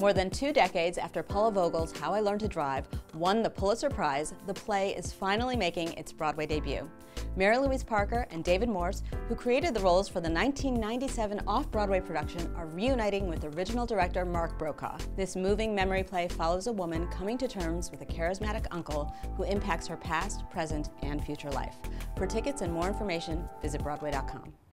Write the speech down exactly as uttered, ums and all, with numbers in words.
More than two decades after Paula Vogel's How I Learned to Drive won the Pulitzer Prize, the play is finally making its Broadway debut. Mary-Louise Parker and David Morse, who created the roles for the nineteen ninety-seven off-Broadway production, are reuniting with original director Mark Brokaw. This moving memory play follows a woman coming to terms with a charismatic uncle who impacts her past, present, and future life. For tickets and more information, visit Broadway dot com.